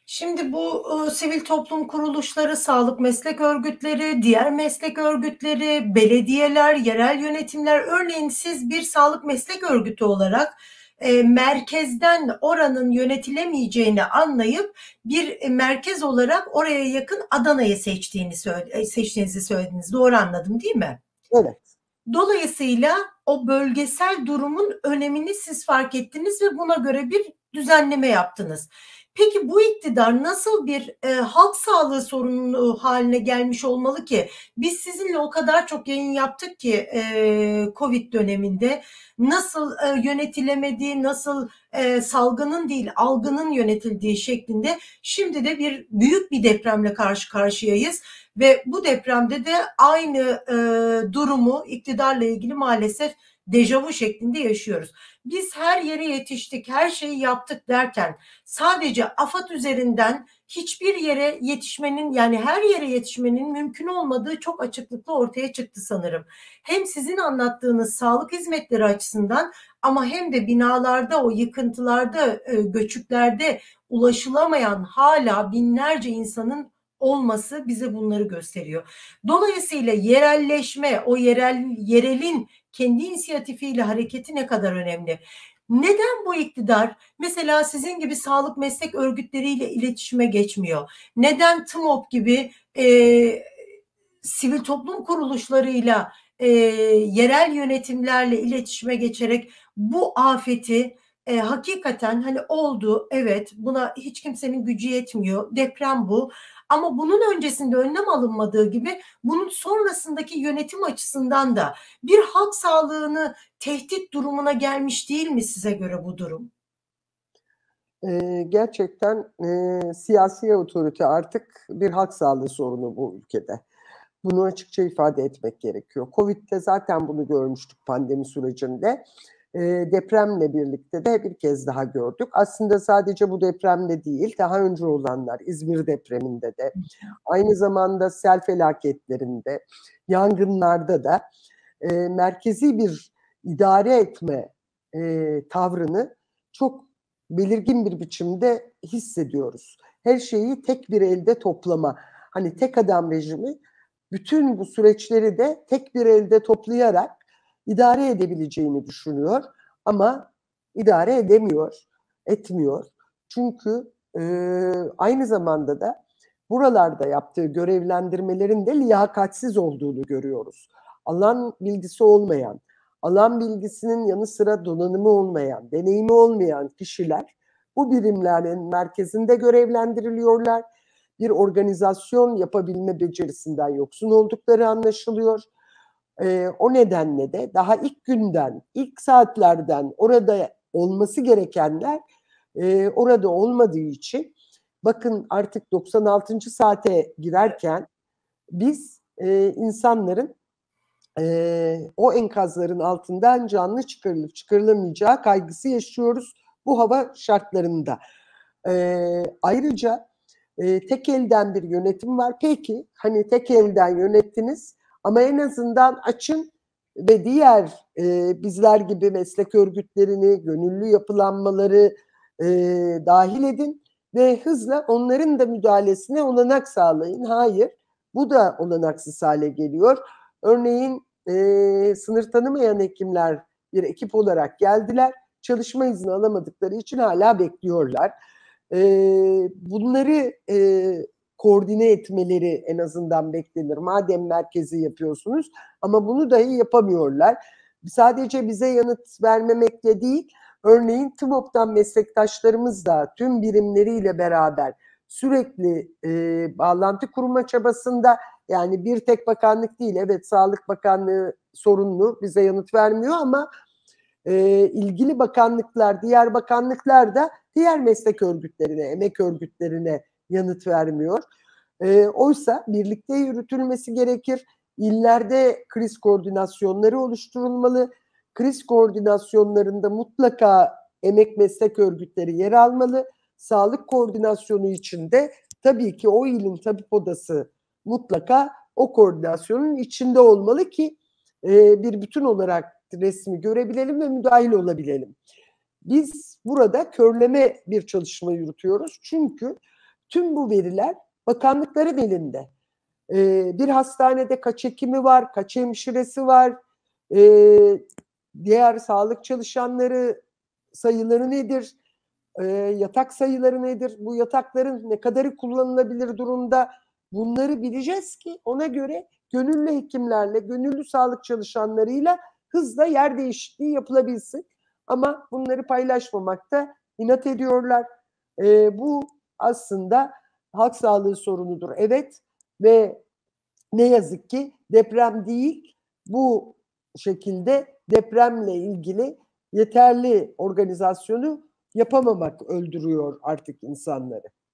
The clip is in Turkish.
Şimdi bu sivil toplum kuruluşları, sağlık meslek örgütleri, diğer meslek örgütleri, belediyeler, yerel yönetimler, örneğin siz bir sağlık meslek örgütü olarak merkezden oranın yönetilemeyeceğini anlayıp bir merkez olarak oraya yakın Adana'yı seçtiğinizi söylediniz. Doğru anladım, değil mi? Evet. Dolayısıyla o bölgesel durumun önemini siz fark ettiniz ve buna göre bir düzenleme yaptınız. Peki bu iktidar nasıl bir halk sağlığı sorunu haline gelmiş olmalı ki biz sizinle o kadar çok yayın yaptık ki Covid döneminde nasıl yönetilemediği, nasıl salgının değil algının yönetildiği şeklinde şimdi de büyük bir depremle karşı karşıyayız. Ve bu depremde de aynı durumu iktidarla ilgili maalesef dejavu şeklinde yaşıyoruz. Biz her yere yetiştik, her şeyi yaptık derken sadece AFAD üzerinden hiçbir yere yetişmenin yani her yere yetişmenin mümkün olmadığı çok açıklıkla ortaya çıktı sanırım. Hem sizin anlattığınız sağlık hizmetleri açısından ama hem de binalarda o yıkıntılarda, göçüklerde ulaşılamayan hala binlerce insanın olması bize bunları gösteriyor. Dolayısıyla yerelleşme, o yerelin kendi inisiyatifiyle hareketi ne kadar önemli? Neden bu iktidar mesela sizin gibi sağlık meslek örgütleriyle iletişime geçmiyor? Neden TMOP gibi sivil toplum kuruluşlarıyla yerel yönetimlerle iletişime geçerek bu afeti hakikaten hani oldu, evet, buna hiç kimsenin gücü yetmiyor, deprem bu, ama bunun öncesinde önlem alınmadığı gibi bunun sonrasındaki yönetim açısından da bir halk sağlığını tehdit durumuna gelmiş değil mi size göre bu durum? Gerçekten siyasi otorite artık bir halk sağlığı sorunu bu ülkede. Bunu açıkça ifade etmek gerekiyor. Covid'de zaten bunu görmüştük pandemi sürecinde. Depremle birlikte de bir kez daha gördük. Aslında sadece bu depremde değil, daha önce olanlar, İzmir depreminde de, aynı zamanda sel felaketlerinde, yangınlarda da merkezi bir idare etme tavrını çok belirgin bir biçimde hissediyoruz. Her şeyi tek bir elde toplama, hani tek adam rejimi bütün bu süreçleri de tek bir elde toplayarak idare edebileceğini düşünüyor ama idare edemiyor, etmiyor. Çünkü aynı zamanda da buralarda yaptığı görevlendirmelerin de liyakatsiz olduğunu görüyoruz. Alan bilgisi olmayan, alan bilgisinin yanı sıra donanımı olmayan, deneyimi olmayan kişiler bu birimlerin merkezinde görevlendiriliyorlar. Bir organizasyon yapabilme becerisinden yoksun oldukları anlaşılıyor. O nedenle de daha ilk günden, ilk saatlerden orada olması gerekenler orada olmadığı için bakın artık 96. saate girerken biz insanların o enkazların altından canlı çıkarılıp çıkarılamayacağı kaygısı yaşıyoruz bu hava şartlarında. Ayrıca tek elden bir yönetim var. Peki hani tek elden yönettiniz ama en azından açın ve diğer bizler gibi meslek örgütlerini, gönüllü yapılanmaları dahil edin ve hızla onların da müdahalesine olanak sağlayın. Hayır, bu da olanaksız hale geliyor. Örneğin sınır tanımayan hekimler bir ekip olarak geldiler. Çalışma izni alamadıkları için hala bekliyorlar. Bunları koordine etmeleri en azından beklenir. Madem merkezi yapıyorsunuz ama bunu dahi yapamıyorlar. Sadece bize yanıt vermemekle değil, örneğin TMOP'tan meslektaşlarımız da tüm birimleriyle beraber sürekli bağlantı kurma çabasında, yani bir tek bakanlık değil, evet Sağlık Bakanlığı sorunlu bize yanıt vermiyor ama ilgili bakanlıklar, diğer bakanlıklar da diğer meslek örgütlerine, emek örgütlerine yanıt vermiyor. Oysa birlikte yürütülmesi gerekir. İllerde kriz koordinasyonları oluşturulmalı. Kriz koordinasyonlarında mutlaka emek meslek örgütleri yer almalı. Sağlık koordinasyonu içinde tabii ki o ilin tabip odası mutlaka o koordinasyonun içinde olmalı ki bir bütün olarak resmi görebilelim ve müdahil olabilelim. Biz burada körleme bir çalışma yürütüyoruz. Çünkü Tüm bu veriler bakanlıkların elinde. Bir hastanede kaç hekimi var, kaç hemşiresi var, diğer sağlık çalışanları sayıları nedir, yatak sayıları nedir, bu yatakların ne kadarı kullanılabilir durumda, bunları bileceğiz ki ona göre gönüllü hekimlerle, gönüllü sağlık çalışanlarıyla hızla yer değişikliği yapılabilsin. Ama bunları paylaşmamakta inat ediyorlar. Bu aslında halk sağlığı sorunudur. Evet, ve ne yazık ki deprem değil, bu şekilde depremle ilgili yeterli organizasyonu yapamamak öldürüyor artık insanları.